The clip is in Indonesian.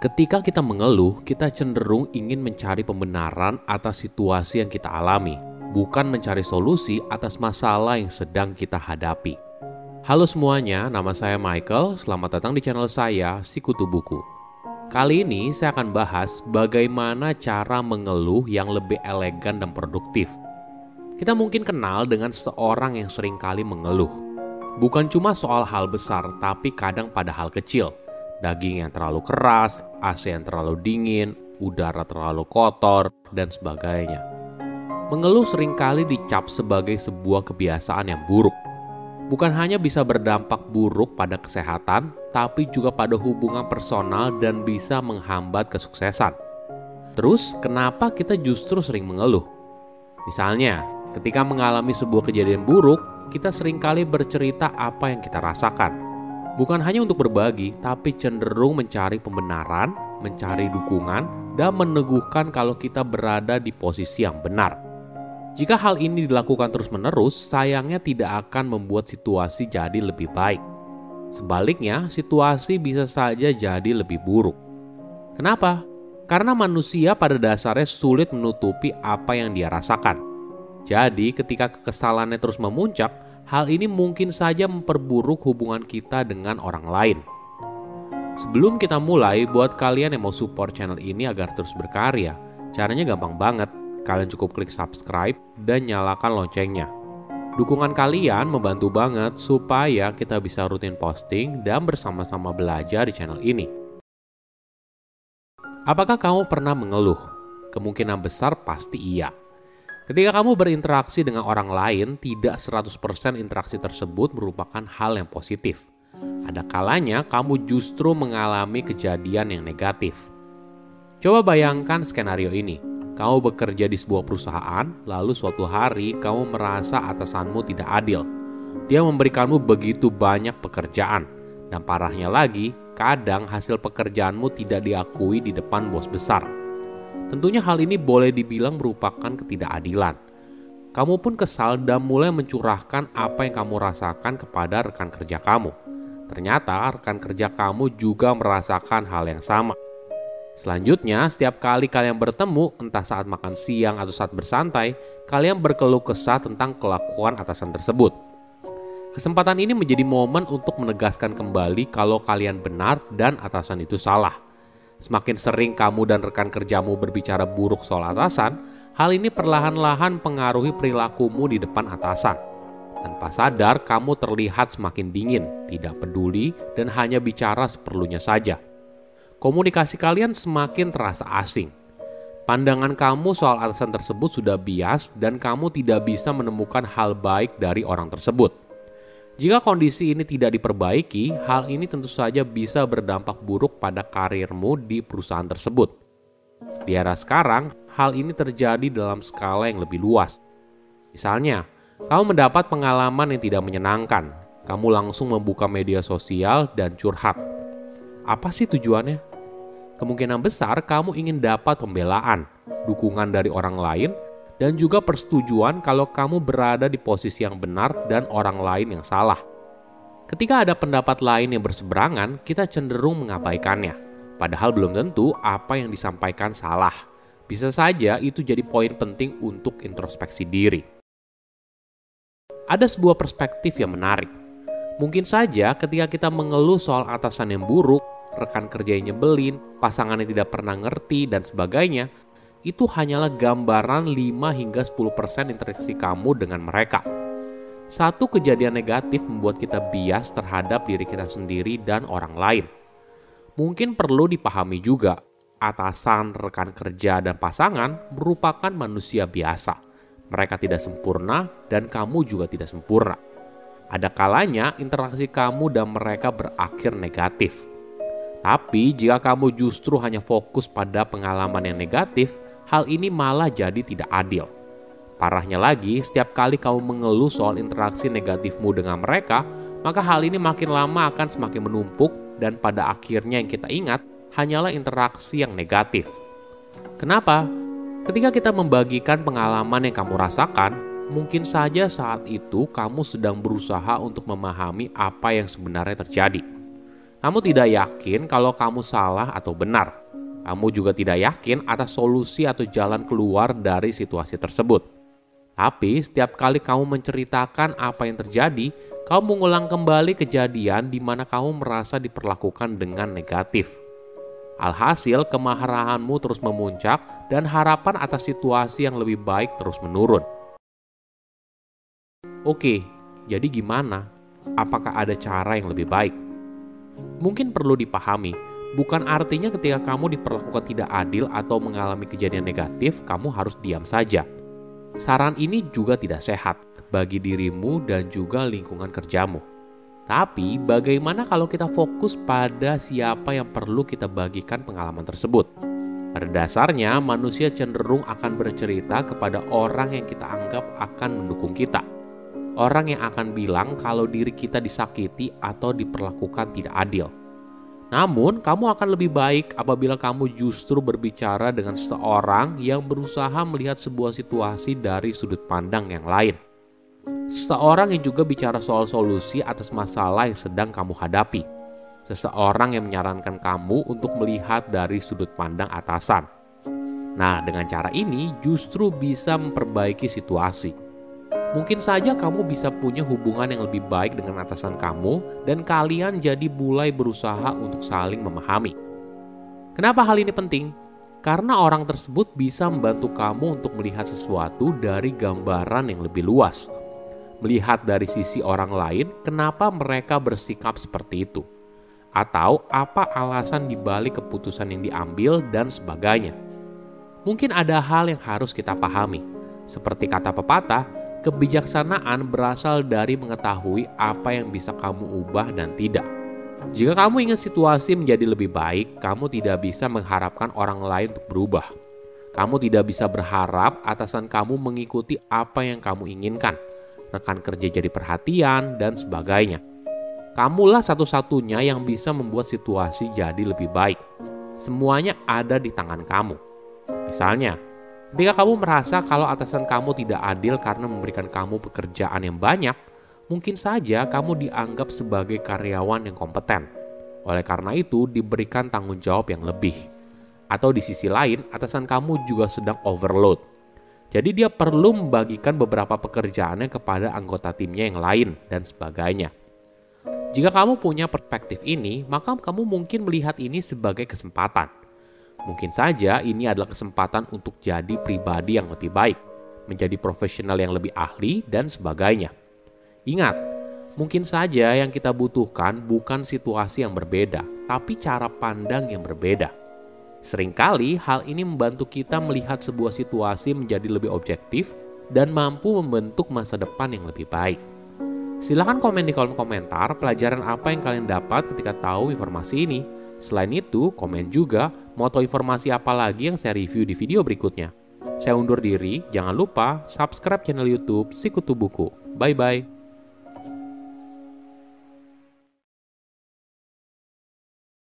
Ketika kita mengeluh, kita cenderung ingin mencari pembenaran atas situasi yang kita alami, bukan mencari solusi atas masalah yang sedang kita hadapi. Halo semuanya, nama saya Michael. Selamat datang di channel saya, Sikutu Buku. Kali ini saya akan bahas bagaimana cara mengeluh yang lebih elegan dan produktif. Kita mungkin kenal dengan seseorang yang seringkali mengeluh. Bukan cuma soal hal besar, tapi kadang pada hal kecil. Daging yang terlalu keras, AC yang terlalu dingin, udara terlalu kotor, dan sebagainya. Mengeluh seringkali dicap sebagai sebuah kebiasaan yang buruk. Bukan hanya bisa berdampak buruk pada kesehatan, tapi juga pada hubungan personal dan bisa menghambat kesuksesan. Terus, kenapa kita justru sering mengeluh? Misalnya, ketika mengalami sebuah kejadian buruk, kita seringkali bercerita apa yang kita rasakan. Bukan hanya untuk berbagi, tapi cenderung mencari pembenaran, mencari dukungan, dan meneguhkan kalau kita berada di posisi yang benar. Jika hal ini dilakukan terus-menerus, sayangnya tidak akan membuat situasi jadi lebih baik. Sebaliknya, situasi bisa saja jadi lebih buruk. Kenapa? Karena manusia pada dasarnya sulit menutupi apa yang dia rasakan. Jadi, ketika kekesalannya terus memuncak, hal ini mungkin saja memperburuk hubungan kita dengan orang lain. Sebelum kita mulai, buat kalian yang mau support channel ini agar terus berkarya, caranya gampang banget. Kalian cukup klik subscribe dan nyalakan loncengnya. Dukungan kalian membantu banget supaya kita bisa rutin posting dan bersama-sama belajar di channel ini. Apakah kamu pernah mengeluh? Kemungkinan besar pasti iya. Ketika kamu berinteraksi dengan orang lain, tidak 100% interaksi tersebut merupakan hal yang positif. Ada kalanya kamu justru mengalami kejadian yang negatif. Coba bayangkan skenario ini. Kamu bekerja di sebuah perusahaan, lalu suatu hari kamu merasa atasanmu tidak adil. Dia memberikanmu begitu banyak pekerjaan. Dan parahnya lagi, kadang hasil pekerjaanmu tidak diakui di depan bos besar. Tentunya hal ini boleh dibilang merupakan ketidakadilan. Kamu pun kesal dan mulai mencurahkan apa yang kamu rasakan kepada rekan kerja kamu. Ternyata rekan kerja kamu juga merasakan hal yang sama. Selanjutnya, setiap kali kalian bertemu, entah saat makan siang atau saat bersantai, kalian berkeluh kesah tentang kelakuan atasan tersebut. Kesempatan ini menjadi momen untuk menegaskan kembali kalau kalian benar dan atasan itu salah. Semakin sering kamu dan rekan kerjamu berbicara buruk soal atasan, hal ini perlahan-lahan pengaruhi perilakumu di depan atasan. Tanpa sadar, kamu terlihat semakin dingin, tidak peduli, dan hanya bicara seperlunya saja. Komunikasi kalian semakin terasa asing. Pandangan kamu soal atasan tersebut sudah bias dan kamu tidak bisa menemukan hal baik dari orang tersebut. Jika kondisi ini tidak diperbaiki, hal ini tentu saja bisa berdampak buruk pada karirmu di perusahaan tersebut. Di era sekarang, hal ini terjadi dalam skala yang lebih luas. Misalnya, kamu mendapat pengalaman yang tidak menyenangkan. Kamu langsung membuka media sosial dan curhat. Apa sih tujuannya? Kemungkinan besar kamu ingin dapat pembelaan, dukungan dari orang lain, dan juga persetujuan kalau kamu berada di posisi yang benar dan orang lain yang salah. Ketika ada pendapat lain yang berseberangan, kita cenderung mengabaikannya. Padahal belum tentu apa yang disampaikan salah. Bisa saja itu jadi poin penting untuk introspeksi diri. Ada sebuah perspektif yang menarik. Mungkin saja ketika kita mengeluh soal atasan yang buruk, rekan kerja yang nyebelin, pasangan yang tidak pernah ngerti, dan sebagainya, itu hanyalah gambaran 5-10% interaksi kamu dengan mereka. Satu kejadian negatif membuat kita bias terhadap diri kita sendiri dan orang lain. Mungkin perlu dipahami juga, atasan, rekan kerja, dan pasangan merupakan manusia biasa. Mereka tidak sempurna dan kamu juga tidak sempurna. Ada kalanya interaksi kamu dan mereka berakhir negatif. Tapi jika kamu justru hanya fokus pada pengalaman yang negatif, hal ini malah jadi tidak adil. Parahnya lagi, setiap kali kamu mengeluh soal interaksi negatifmu dengan mereka, maka hal ini makin lama akan semakin menumpuk dan pada akhirnya yang kita ingat hanyalah interaksi yang negatif. Kenapa? Ketika kita membagikan pengalaman yang kamu rasakan, mungkin saja saat itu kamu sedang berusaha untuk memahami apa yang sebenarnya terjadi. Kamu tidak yakin kalau kamu salah atau benar. Kamu juga tidak yakin atas solusi atau jalan keluar dari situasi tersebut. Tapi setiap kali kamu menceritakan apa yang terjadi, kamu mengulang kembali kejadian di mana kamu merasa diperlakukan dengan negatif. Alhasil, kemarahanmu terus memuncak dan harapan atas situasi yang lebih baik terus menurun. Oke, jadi gimana? Apakah ada cara yang lebih baik? Mungkin perlu dipahami, bukan artinya ketika kamu diperlakukan tidak adil atau mengalami kejadian negatif, kamu harus diam saja. Saran ini juga tidak sehat bagi dirimu dan juga lingkungan kerjamu. Tapi bagaimana kalau kita fokus pada siapa yang perlu kita bagikan pengalaman tersebut? Pada dasarnya manusia cenderung akan bercerita kepada orang yang kita anggap akan mendukung kita. Orang yang akan bilang kalau diri kita disakiti atau diperlakukan tidak adil. Namun, kamu akan lebih baik apabila kamu justru berbicara dengan seseorang yang berusaha melihat sebuah situasi dari sudut pandang yang lain. Seseorang yang juga bicara soal solusi atas masalah yang sedang kamu hadapi. Seseorang yang menyarankan kamu untuk melihat dari sudut pandang atasan. Nah, dengan cara ini justru bisa memperbaiki situasi. Mungkin saja kamu bisa punya hubungan yang lebih baik dengan atasan kamu dan kalian jadi mulai berusaha untuk saling memahami. Kenapa hal ini penting? Karena orang tersebut bisa membantu kamu untuk melihat sesuatu dari gambaran yang lebih luas. Melihat dari sisi orang lain, kenapa mereka bersikap seperti itu. Atau apa alasan dibalik keputusan yang diambil dan sebagainya. Mungkin ada hal yang harus kita pahami. Seperti kata pepatah, kebijaksanaan berasal dari mengetahui apa yang bisa kamu ubah dan tidak. Jika kamu ingin situasi menjadi lebih baik, kamu tidak bisa mengharapkan orang lain untuk berubah. Kamu tidak bisa berharap atasan kamu mengikuti apa yang kamu inginkan. Rekan kerja jadi perhatian dan sebagainya. Kamulah satu-satunya yang bisa membuat situasi jadi lebih baik. Semuanya ada di tangan kamu. Misalnya, ketika kamu merasa kalau atasan kamu tidak adil karena memberikan kamu pekerjaan yang banyak, mungkin saja kamu dianggap sebagai karyawan yang kompeten. Oleh karena itu, diberikan tanggung jawab yang lebih. Atau di sisi lain, atasan kamu juga sedang overload. Jadi dia perlu membagikan beberapa pekerjaannya kepada anggota timnya yang lain dan sebagainya. Jika kamu punya perspektif ini, maka kamu mungkin melihat ini sebagai kesempatan. Mungkin saja ini adalah kesempatan untuk jadi pribadi yang lebih baik, menjadi profesional yang lebih ahli, dan sebagainya. Ingat, mungkin saja yang kita butuhkan bukan situasi yang berbeda, tapi cara pandang yang berbeda. Seringkali hal ini membantu kita melihat sebuah situasi menjadi lebih objektif dan mampu membentuk masa depan yang lebih baik. Silahkan komen di kolom komentar pelajaran apa yang kalian dapat ketika tahu informasi ini. Selain itu, komen juga mau tahu informasi apa lagi yang saya review di video berikutnya. Saya undur diri, jangan lupa subscribe channel YouTube Sikutu Buku. Bye-bye.